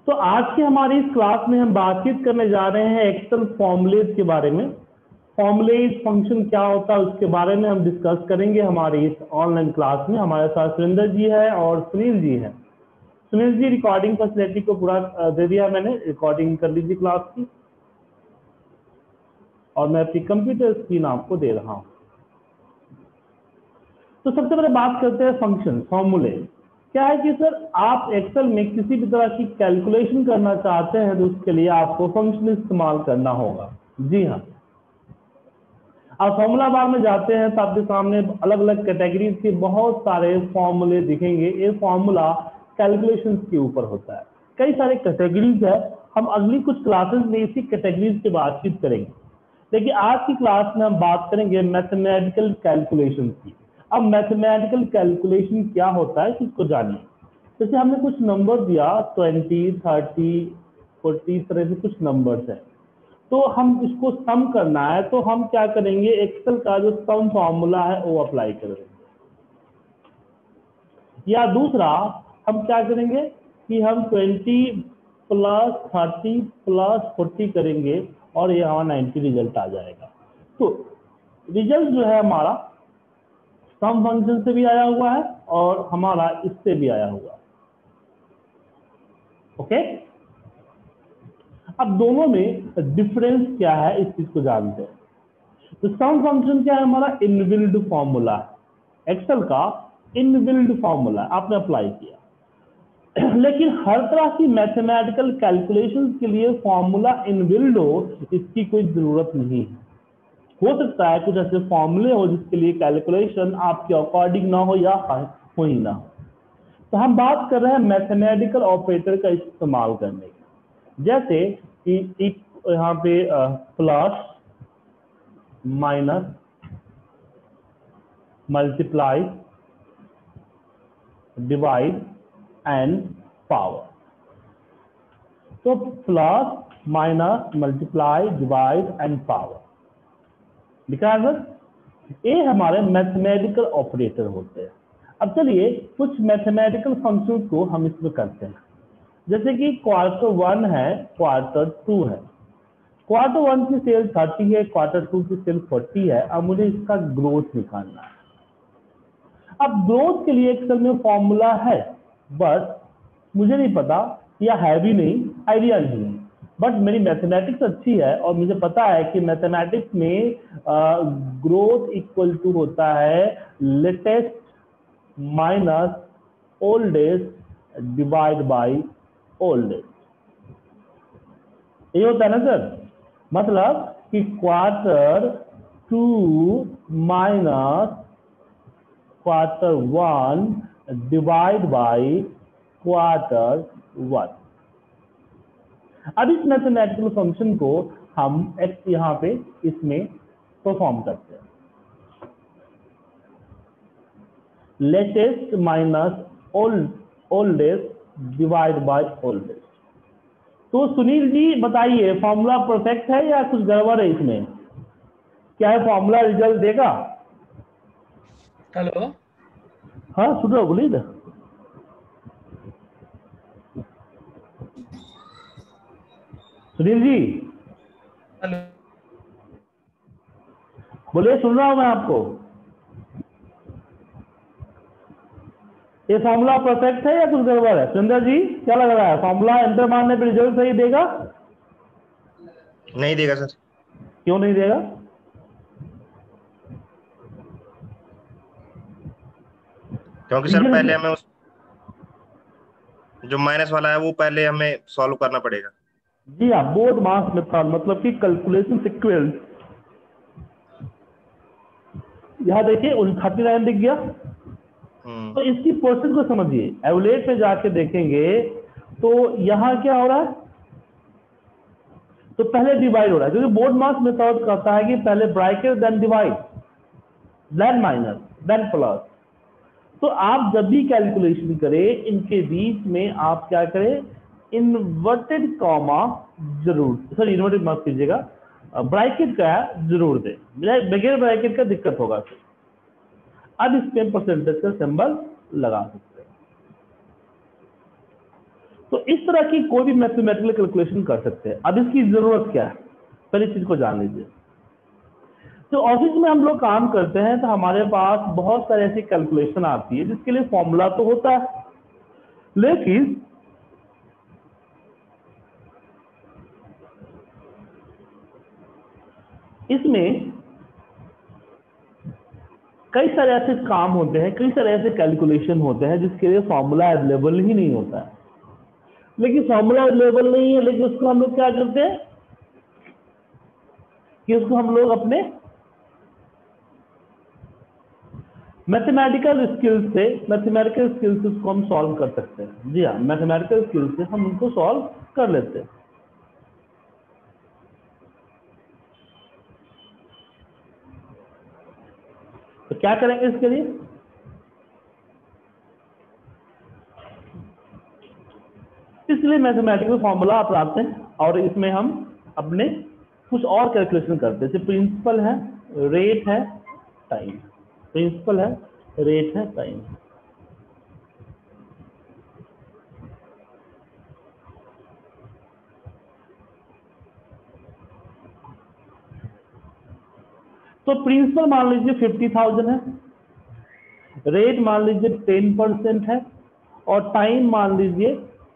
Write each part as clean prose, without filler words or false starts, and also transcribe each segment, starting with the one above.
तो आज की हमारी इस क्लास में हम बातचीत करने जा रहे हैं एक्सेल फॉर्मूलेज के बारे में। फॉर्मूलेज फंक्शन क्या होता है उसके बारे में हम डिस्कस करेंगे हमारी इस ऑनलाइन क्लास में। हमारे साथ सुरेंद्र जी है और सुनील जी है। सुनील जी रिकॉर्डिंग फैसिलिटी को पूरा दे दिया मैंने, रिकॉर्डिंग कर लीजिए क्लास की, और मैं अपनी कंप्यूटर स्क्रीन आपको दे रहा हूँ। तो सबसे पहले बात करते हैं फंक्शन फॉर्मूले। क्या है कि सर आप एक्सेल में किसी भी तरह की कैलकुलेशन करना चाहते हैं तो उसके लिए आपको फंक्शन इस्तेमाल करना होगा। जी हाँ, आप फॉर्मूला बार में जाते हैं तो आपके सामने अलग अलग कैटेगरीज के बहुत सारे फॉर्मूले दिखेंगे। ये फॉर्मूला कैलकुलेशन के ऊपर होता है, कई सारे कैटेगरीज है। हम अगली कुछ क्लासेस में इसी कैटेगरीज की बातचीत करेंगे, लेकिन आज की क्लास में हम बात करेंगे मैथमेटिकल कैलकुलेशन की। अब मैथमेटिकल कैलकुलेशन क्या होता है इसको जानिए। जैसे हमने कुछ नंबर दिया 20, 30, 40 इस तरह से कुछ नंबर्स हैं, तो हम इसको सम करना है तो हम क्या करेंगे, एक्सेल का जो सम फॉर्मूला है वो अप्लाई करेंगे। या दूसरा हम क्या करेंगे कि हम 20 प्लस 30 प्लस 40 करेंगे और ये हमारा 90 रिजल्ट आ जाएगा। तो रिजल्ट जो है हमारा सम फंक्शन से भी आया हुआ है और हमारा इससे भी आया हुआ है। ओके, अब दोनों में डिफरेंस क्या है इस चीज को जानते हैं। तो सम फंक्शन क्या है, हमारा इनबिल्ड फॉर्मूला है, एक्सेल का इनबिल्ड फॉर्मूला आपने अप्लाई किया। लेकिन हर तरह की मैथमेटिकल कैलकुलेशंस के लिए फॉर्मूला इनबिल्ड हो इसकी कोई जरूरत नहीं है। हो सकता है कुछ ऐसे फॉर्मूले हो जिसके लिए कैलकुलेशन आपके अकॉर्डिंग ना हो या हो ही ना हो। तो हम बात कर रहे हैं मैथमेटिकल ऑपरेटर का इस्तेमाल करने की, जैसे कि यहाँ पे plus minus multiply divide and power. तो plus minus multiply divide and power लिखा है सर, ये हमारे मैथमेटिकल ऑपरेटर होते हैं। अब चलिए कुछ मैथमेटिकल फंक्शंस को हम इसमें करते हैं, जैसे कि क्वार्टर 1 है, क्वार्टर 2 है। क्वार्टर 1 की सेल 30 है, क्वार्टर 2 की सेल 40 है। अब मुझे इसका ग्रोथ निकालना है। अब ग्रोथ के लिए एक्सेल में फॉर्मूला है, बट मुझे नहीं पता, या है भी नहीं, आइडिया नहीं है। बट मेरी मैथमेटिक्स अच्छी है और मुझे पता है कि मैथमेटिक्स में ग्रोथ इक्वल टू होता है latest minus oldest divide by oldest. ये होता है ना सर, मतलब कि quarter 2 minus quarter 1 divide by quarter 1। अब इस मैथमेटिकल फंक्शन को हम एक्स यहाँ पे इसमें परफॉर्म करते हैं, latest minus oldest divide by oldest. तो सुनील जी बताइए, फॉर्मूला परफेक्ट है या कुछ गड़बड़ है इसमें? क्या है फॉर्मूला रिजल्ट देगा? हेलो, हाँ सुन रहा हूँ, बोलिए ना। सुनील जी हेलो, बोलिए, सुन रहा हूँ मैं आपको। ये फॉर्मूला परफेक्ट है या कुछ गड़बड़ है? सुंदर जी क्या लग रहा है, फॉर्मूला एंटर मारने पर रिजल्ट सही देगा? नहीं देगा सर। क्यों नहीं देगा? क्योंकि सर पहले हमें उस जो माइनस वाला है वो पहले हमें सॉल्व करना पड़ेगा। जी हाँ, बोर्ड मास मेथड मतलब कि कैलकुलेशन सीक्वेंस। यहाँ देखिए 39 दिख गया। तो इसकी प्रोसेस को समझिए, एवलेट पे जाके देखेंगे तो यहाँ क्या हो रहा है, तो पहले डिवाइड हो रहा है, क्योंकि बोर्ड मास मेथड कहता है कि पहले bracket then divide then minus then plus. तो आप जब भी कैलकुलेशन करें इनके बीच में आप क्या करें, इन्वर्टेड कॉमा जरूर, सर इन्वर्टेड माफ कीजिएगा, ब्रैकेट का जरूर दें, बगैर ब्रैकेट का दिक्कत होगा। अब इस पे परसेंटेज का सिंबल लगा सकते हैं। तो इस तरह की कोई भी मैथमेटिकल कैलकुलेशन कर सकते हैं। अब इसकी जरूरत क्या है, पहली चीज को जान लीजिए। तो ऑफिस में हम लोग काम करते हैं तो हमारे पास बहुत सारे ऐसी कैलकुलेशन आती है जिसके लिए फॉर्मूला तो होता है, लेकिन इसमें कई सारे ऐसे काम होते हैं, कई सारे ऐसे कैलकुलेशन होते हैं जिसके लिए फॉर्मूला अवेलेबल ही नहीं होता है। लेकिन फॉर्मूला अवेलेबल नहीं है, लेकिन उसको हम लोग क्या करते हैं कि उसको हम लोग अपने मैथमेटिकल स्किल्स से उसको हम सॉल्व कर सकते हैं। जी हाँ, मैथमेटिकल स्किल्स से हम उनको सॉल्व कर लेते हैं। तो क्या करेंगे इसके लिए, इसलिए मैथमेटिकल फॉर्मूला अपनाते हैं और इसमें हम अपने कुछ और कैलकुलेशन करते हैं। जैसे प्रिंसिपल है, रेट है, टाइम। प्रिंसिपल है, रेट है, टाइम। तो प्रिंसिपल मान लीजिए 50,000 है, रेट मान लीजिए 10% है, और टाइम मान लीजिए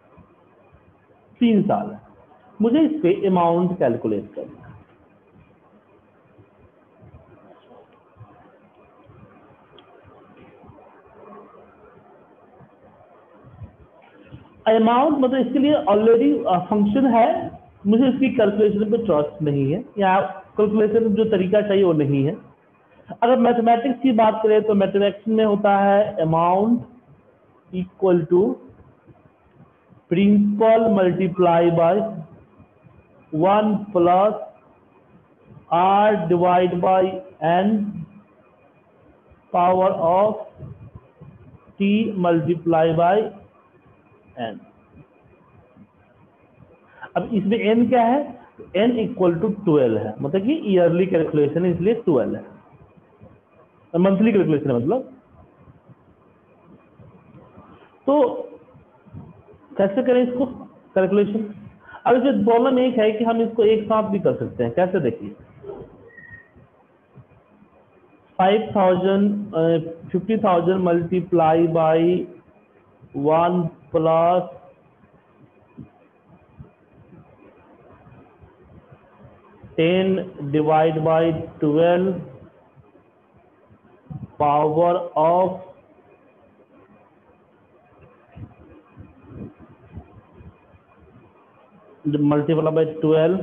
3 साल है। मुझे इस पे अमाउंट कैलकुलेट करना है। अमाउंट मतलब इसके लिए ऑलरेडी फंक्शन है, मुझे इसकी कैलकुलेशन पे ट्रस्ट नहीं है, या कैलकुलेशन जो तरीका चाहिए वो नहीं है। अगर मैथमेटिक्स की बात करें तो मैथमेटिक्स में होता है amount equal to principal multiply by 1 plus R divide by N power of T multiply by N. अब इसमें एन क्या है, एन इक्वल टू 12 है, मतलब कि ईयरली कैलकुलेशन है इसलिए 12 है, मंथली कैलकुलेशन है मतलब। तो कैसे करें इसको कैलकुलेशन। अब इसमें प्रॉब्लम एक है कि हम इसको एक साथ भी कर सकते हैं। कैसे, देखिए 50,000 multiply by 1 plus 10 divide by 12 power of multiply by 12,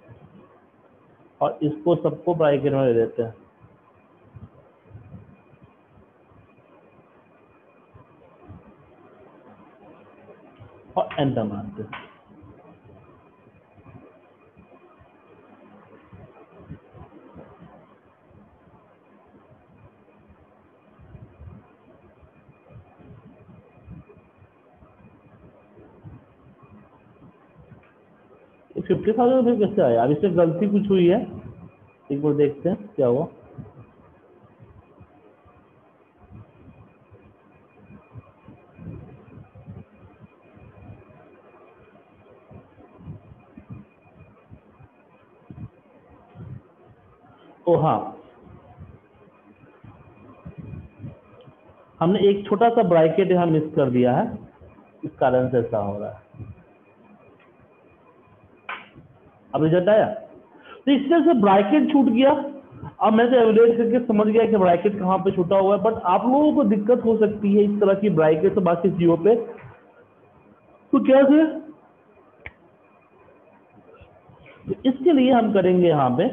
और इसको सबको ब्रैकेट में ले देते हैं। और एंटर मारते हैं। ये 50,000 रुपये कैसे आया। अब इसमें गलती कुछ हुई है, एक बार देखते हैं क्या हुआ। ओ हाँ, हमने एक छोटा सा ब्रैकेट यहाँ मिस कर दिया है, इस कारण से ऐसा हो रहा है। अब रिजल्ट आया, तो इस तरह से ब्रैकेट छूट गया। अब मैं तो एवरेज करके समझ गया कि ब्रैकेट कहाँ पे छूटा हुआ है, बट आप लोगों को दिक्कत हो सकती है इस तरह की ब्रैकेट तो बाकी चीजों पे। तो कैसे, तो इसके लिए हम करेंगे यहाँ पे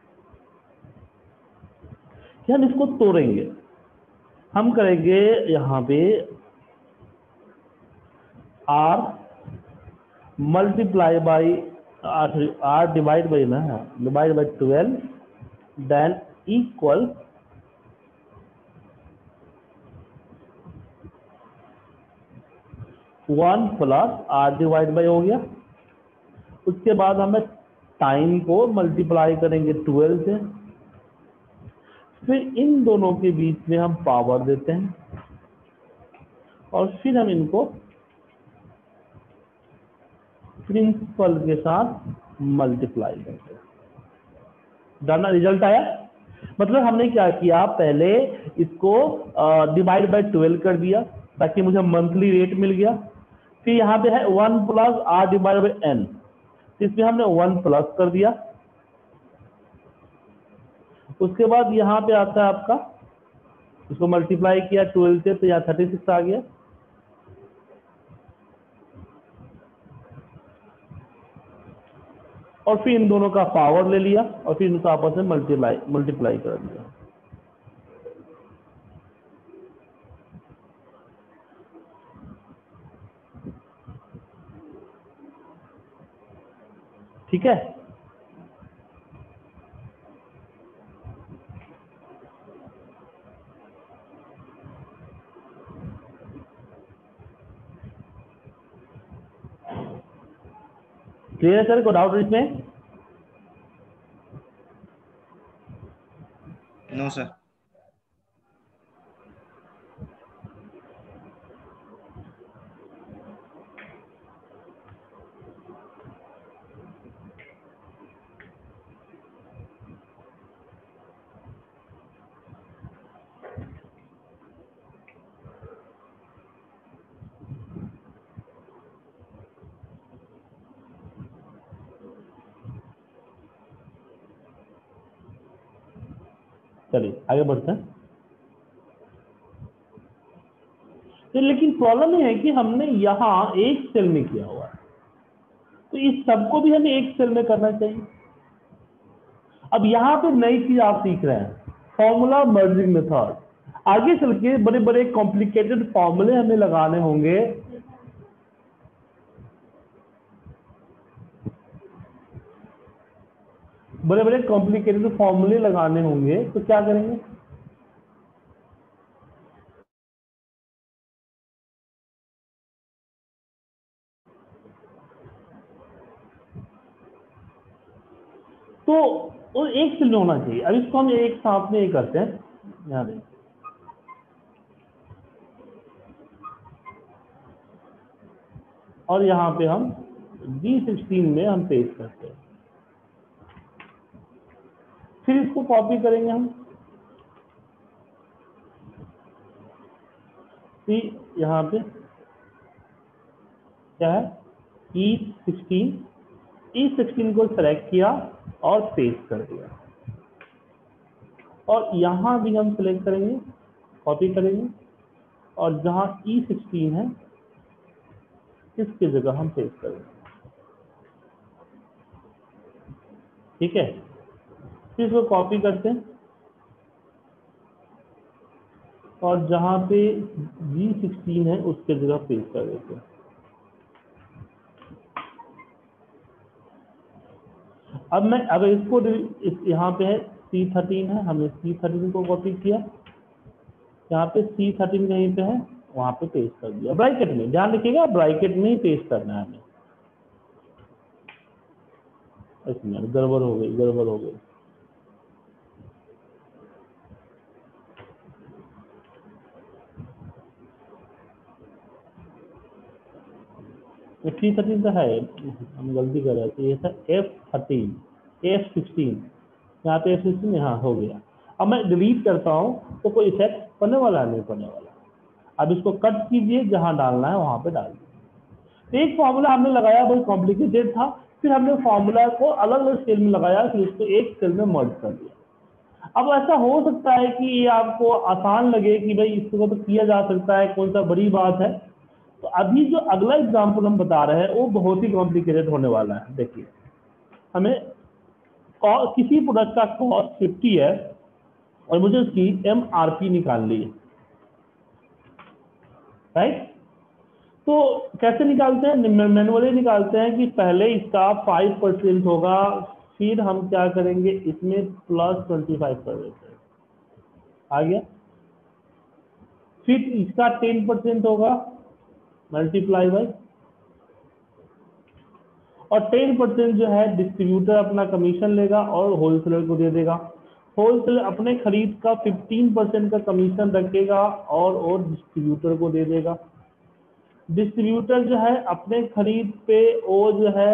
कि हम इसको तोड़ेंगे। हम करेंगे यहाँ पे R multiply by R divide by ना, divide by 12 then equal 1 plus R divide by हो गया। उसके बाद हमें टाइम को मल्टीप्लाई करेंगे 12 से, फिर इन दोनों के बीच में हम पावर देते हैं, और फिर हम इनको प्रिंसिपल के साथ मल्टीप्लाई करते हैं। जाना रिजल्ट आया। मतलब हमने क्या किया, पहले इसको डिवाइड बाय 12 कर दिया ताकि मुझे मंथली रेट मिल गया। फिर यहाँ पे है 1 plus R divide by N, इसमें हमने 1 प्लस कर दिया। उसके बाद यहाँ पे आता है आपका, इसको मल्टीप्लाई किया 12 से तो यहाँ 36 आ गया। और फिर इन दोनों का पावर ले लिया और फिर इनको आपस में मल्टीप्लाई कर दिया। ठीक है, क्लियर है सर? कोई डाउट इसमें? No sir. चलिए आगे बढ़ते हैं। तो लेकिन प्रॉब्लम ये है कि हमने यहाँ एक सेल में किया हुआ है, तो इस सबको भी हमें एक सेल में करना चाहिए। अब यहाँ पे नई चीज आप सीख रहे हैं, फॉर्मूला मर्जिंग मेथड। आगे चल के बड़े बड़े कॉम्प्लिकेटेड फॉर्मूले हमें लगाने होंगे, बड़े बड़े कॉम्प्लिकेटेड फॉर्मूले लगाने होंगे, तो क्या करेंगे? तो वो एक सेल में होना चाहिए। अब इसको हम एक साथ में ये करते हैं, यहाँ देखिए, और यहाँ पे हम G16 में हम पेस्ट करते हैं। फिर इसको कॉपी करेंगे हम, फिर यहाँ पे क्या है E16 को सेलेक्ट किया और पेस्ट कर दिया। और यहाँ भी हम सेलेक्ट करेंगे, कॉपी करेंगे, और जहाँ E16 है इसकी जगह हम पेस्ट करेंगे। ठीक है, फिर इसको कॉपी करते हैं और जहाँ पे G16 है उसके जगह पेस्ट कर देते हैं। अब इसको यहाँ पे है C13 है, हमने C13 को कॉपी किया, यहाँ पे C13 कहीं पे है, वहां पे पेस्ट कर दिया ब्रैकेट में। ध्यान रखिएगा ब्रैकेट में ही पेस्ट करना है हमें। एक मिनट, गड़बड़ हो गई। C13 तो है, हम गलती कर रहे थे, ये था F16, यहाँ पे F16 यहाँ हो गया। अब मैं डिलीट करता हूँ तो कोई इफेक्ट पड़ने वाला नहीं पड़ने वाला। अब इसको कट कीजिए, जहाँ डालना है वहां पे डाल दीजिए। एक फॉर्मूला हमने लगाया, बहुत कॉम्प्लिकेटेड था, फिर हमने फॉर्मूला को अलग अलग सेल में लगाया, फिर उसको एक सेल में मर्ज कर दिया। अब ऐसा हो सकता है कि ये आपको आसान लगे कि भाई इसको तो किया जा सकता है, कौन सा बड़ी बात है। तो अभी जो अगला एग्जाम्पल हम बता रहे हैं वो बहुत ही कॉम्प्लिकेटेड होने वाला है। देखिए, हमें किसी प्रोडक्ट का कॉस्ट 50 है और मुझे उसकी MRP निकालनी है, राइट? तो कैसे निकालते हैं? मैनुअली निकालते हैं कि पहले इसका 5% होगा, फिर हम क्या करेंगे, इसमें +25 कर देते हैं, आ गया। फिर इसका 10% होगा, मल्टीप्लाई बाय, और 10% जो है डिस्ट्रीब्यूटर अपना कमीशन लेगा और होलसेलर को दे देगा। होलसेलर अपने खरीद का 15% का कमीशन रखेगा और डिस्ट्रीब्यूटर को दे देगा। डिस्ट्रीब्यूटर जो है अपने खरीद पे वो जो है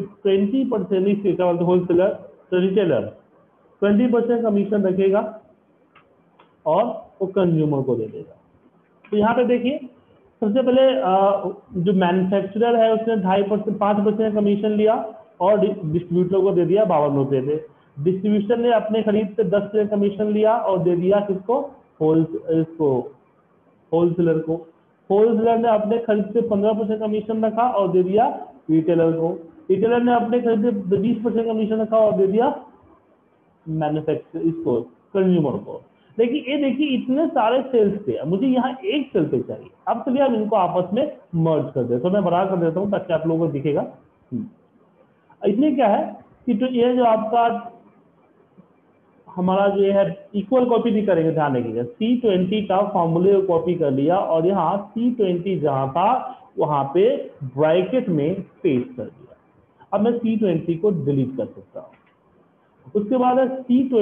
20% होलसेलर रिटेलर 20% कमीशन रखेगा और वो कंज्यूमर को दे देगा। तो यहाँ पे देखिए सबसे पहले जो मैन्युफैक्चरर है उसने 2.5% 5% कमीशन लिया और डिस्ट्रीब्यूटर को दे दिया 52 रुपये पे। डिस्ट्रीब्यूटर ने अपने खरीद से 10% कमीशन लिया और दे दिया किसको, होलसेलर को। होलसेलर ने अपने खरीद से 15% कमीशन रखा और दे दिया रिटेलर को। रिटेलर ने अपने खरीद से 20% कमीशन रखा और दे दिया मैन्युफैक्चर इसको, कंज्यूमर को। लेकिन ये देखिए इतने सारे सेल्स थे, मुझे यहाँ एक सेल पे चाहिए। अब चलिए हम इनको आपस में मर्ज कर देते, तो मैं बड़ा कर देता हूँ ताकि आप लोगों को दिखेगा। इसमें क्या है कि तो ये जो आपका हमारा जो है इक्वल कॉपी नहीं करेंगे, ध्यान रखिएगा। C20 का फॉर्मूले को कॉपी कर लिया और यहाँ C20 जहाँ था वहाँ पे ब्रैकेट में पेस्ट कर दिया। अब मैं C20 को डिलीट कर सकता हूँ। उसके बाद है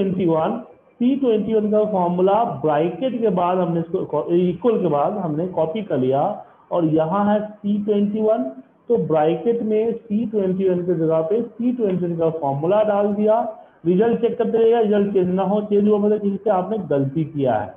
C21 का फॉर्मूला ब्रैकेट के बाद हमने इसको इक्वल के बाद हमने कॉपी कर लिया और यहाँ है C21, तो ब्रैकेट में C21 की जगह पे C21 का फॉर्मूला डाल दिया। रिजल्ट चेक करते रहिएगा, रिजल्ट चेंज ना हो, चेंज हुआ मतलब किसी से आपने गलती किया है।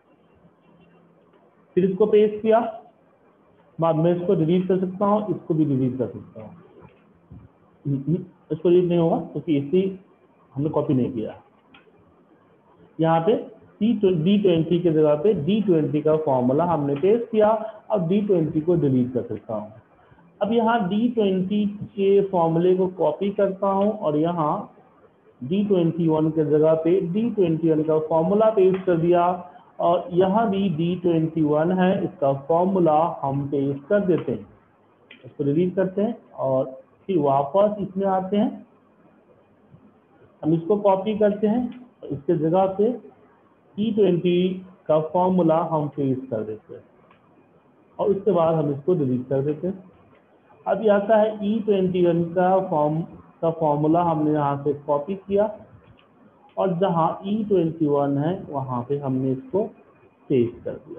फिर इसको पेस्ट किया, बाद में इसको डिलीट कर सकता हूँ, इसको भी डिलीट कर सकता हूँ। इसको डिलीट नहीं होगा क्योंकि इसी हमने कॉपी नहीं किया। यहाँ पे D20 की जगह पे D20 का फॉर्मूला हमने पेस्ट किया। अब D20 को डिलीट कर सकता हूँ। अब यहाँ D20 के फॉर्मूले को कॉपी करता हूँ और यहाँ D21 के जगह पे D21 का फॉर्मूला पेस्ट कर दिया और यहाँ भी D21 है, इसका फॉर्मूला हम पेस्ट कर देते हैं। इसको डिलीट करते हैं और फिर वापस इसमें आते हैं, हम इसको कॉपी करते हैं और इसके जगह पे E20 का फॉर्मूला हम पेस्ट कर देते हैं और उसके बाद हम इसको डिलीट कर देते हैं। अब ये आता है E21 का फॉर्मूला हमने यहाँ से कॉपी किया और जहाँ E21 है वहाँ पे हमने इसको पेस्ट कर दिया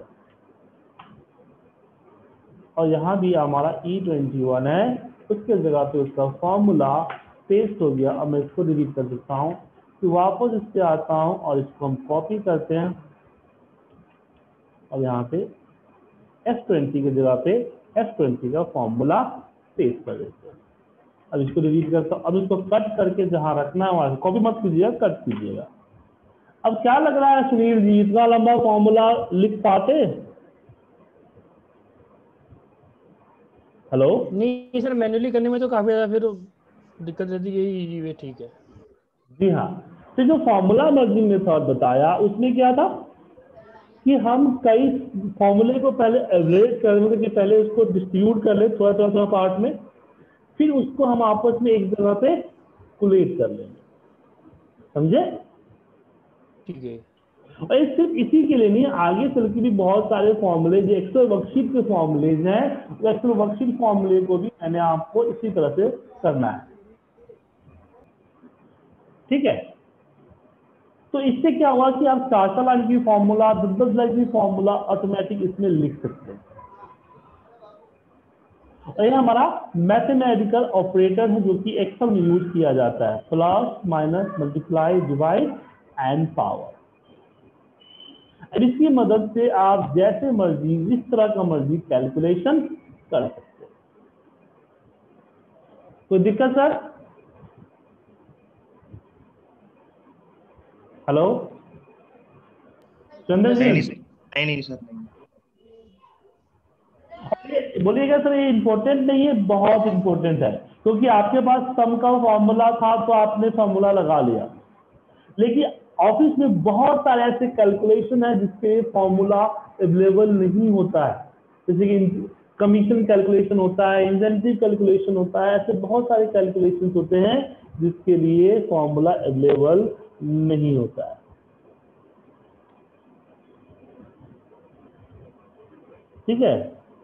और यहाँ भी हमारा E21 है, उसके जगह पे उसका फॉर्मूला पेस्ट हो गया। अब मैं इसको डिलीट कर देता हूँ, फिर वापस इस पे आता हूँ और इसको हम कॉपी करते हैं और यहाँ पे F20 की जगह पे F20 का फॉर्मूला पेस्ट कर देते हैं। अब इसको डिलीट करता हूँ। अब इसको कट करके जहाँ रखना है वहाँ कॉपी मत कीजिएगा, कट कीजिएगा। अब क्या लग रहा है सुनील जी, इतना लंबा फॉर्मूला लिख पाते? हेलो? नहीं सर, मैन्युअली करने में तो काफी ज्यादा फिर दिक्कत रहती है, यही इजी वे ठीक है। जी हाँ, तो जो फॉर्मूला मर्जिंग मेथड बताया उसमें क्या था कि हम कई फॉर्मूले को पहले एवरेज कर लें, कि पहले उसको डिस्ट्रीब्यूट कर ले थोड़ा पार्ट में, फिर उसको हम आपस में एक जगह पे कोलेट कर लेंगे। समझे? ठीक है। और ये सिर्फ इसी के लिए नहीं, आगे चल के भी बहुत सारे फॉर्मूले जो एक्सेल वर्कशीट के फॉर्मूलेज हैं, वो एक्सेल वर्कशीट फॉर्मूले को भी मैंने आपको इसी तरह से करना है। ठीक है, तो इससे क्या हुआ कि आप 4 लाइन की फॉर्मूला 10 लाइन की फॉर्मूला ऑटोमेटिक इसमें लिख सकते हैं। और ये हमारा मैथमेटिकल ऑपरेटर है जो कि एक्सेल में यूज किया जाता है, plus minus multiply divide and power. और इसकी मदद से आप जैसे मर्जी जिस तरह का मर्जी कैलकुलेशन कर सकते हैं। कोई दिक्कत सर? हेलो चंद्र जी? नहीं सर, नहीं। बोलिएगा सर ये इम्पोर्टेंट नहीं है, बहुत इम्पोर्टेंट है, क्योंकि आपके पास सम का फॉर्मूला था तो आपने फॉर्मूला लगा लिया, लेकिन ऑफिस में बहुत सारे ऐसे कैलकुलेशन है जिसके फॉर्मूला अवेलेबल नहीं होता है। जैसे कि कमीशन कैलकुलेशन होता है, इंसेंटिव कैलकुलेशन होता है, ऐसे बहुत सारे कैलकुलेशन होते हैं जिसके लिए फॉर्मूला अवेलेबल नहीं होता है। ठीक है,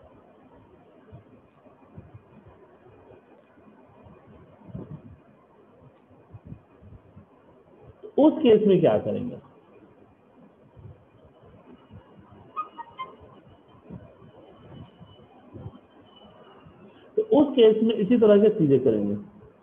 उस केस में क्या करेंगे? केस में इसी तरह के चीजें करेंगे।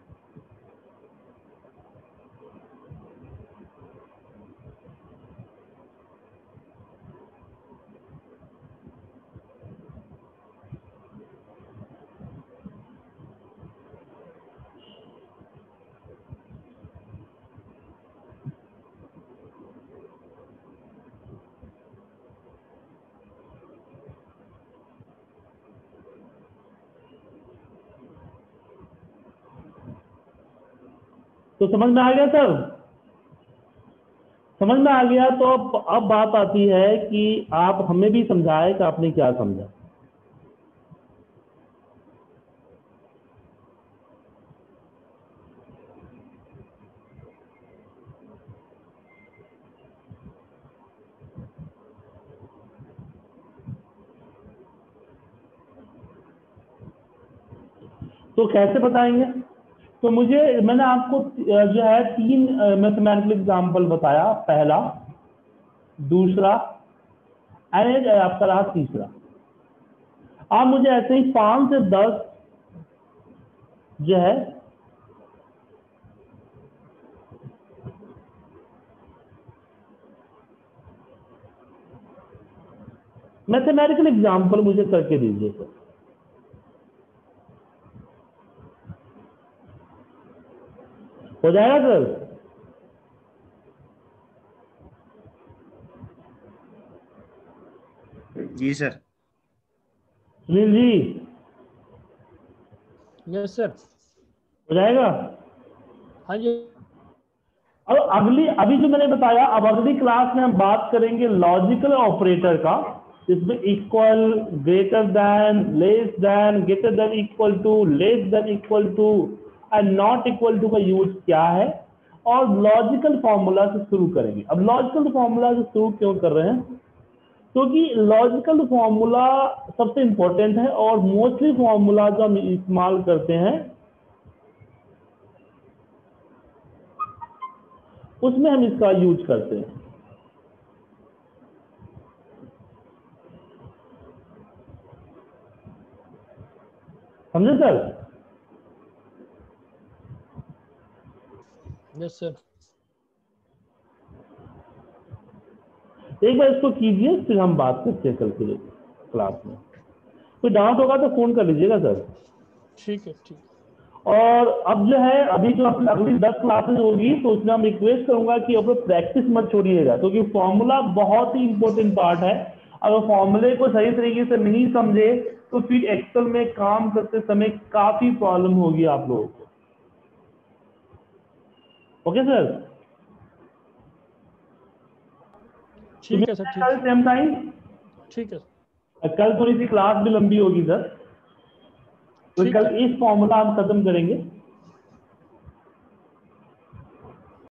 तो समझ में आ गया सर? समझ में आ गया। तो अब बात आती है कि आप हमें भी समझाए कि आपने क्या समझा। तो कैसे बताएंगे? तो मैंने आपको जो है 3 मैथमेटिकल एग्जाम्पल बताया, पहला, दूसरा एंड आपका रहा तीसरा। आप मुझे ऐसे ही 5 से 10 जो है मैथमेटिकल एग्जाम्पल मुझे करके दीजिए सर। हो जाएगा सर? जी sir. Sunil ji, yes sir. हो जाएगा? हाँ जी। अब अभी जो मैंने बताया, अब अगली क्लास में हम बात करेंगे लॉजिकल ऑपरेटर का, जिसमें equal, greater than, less than, greater than equal to, less than equal to and not equal to का यूज क्या है, और लॉजिकल फॉर्मूला से शुरू करेंगे। अब लॉजिकल फॉर्मूला से शुरू क्यों कर रहे हैं? क्योंकि लॉजिकल फॉर्मूला सबसे इंपॉर्टेंट है, और मोस्टली फॉर्मूला जो हम इस्तेमाल करते हैं उसमें हम इसका यूज करते हैं। समझे सर? Yes sir. एक बार इसको कीजिए, फिर हम बात करते हैं कल के क्लास में। कोई डाउट होगा तो फोन कर लीजिएगा सर। ठीक है, ठीक। और अब जो है, अभी जो अगली 10 क्लासेस होगी तो उसमें हम रिक्वेस्ट करूंगा कि अब प्रैक्टिस मत छोड़िएगा, क्योंकि फॉर्मूला बहुत ही इंपॉर्टेंट पार्ट है। अगर फॉर्मूले को सही तरीके से नहीं समझे तो फिर एक्सेल में काम करते समय काफी प्रॉब्लम होगी आप लोगों को। Okay sir? ठीक है सर, ठीक है। Same time. ठीक है। कल थोड़ी सी क्लास भी लंबी होगी सर, तो ठीक कल है। इस फॉर्मूला हम खत्म करेंगे।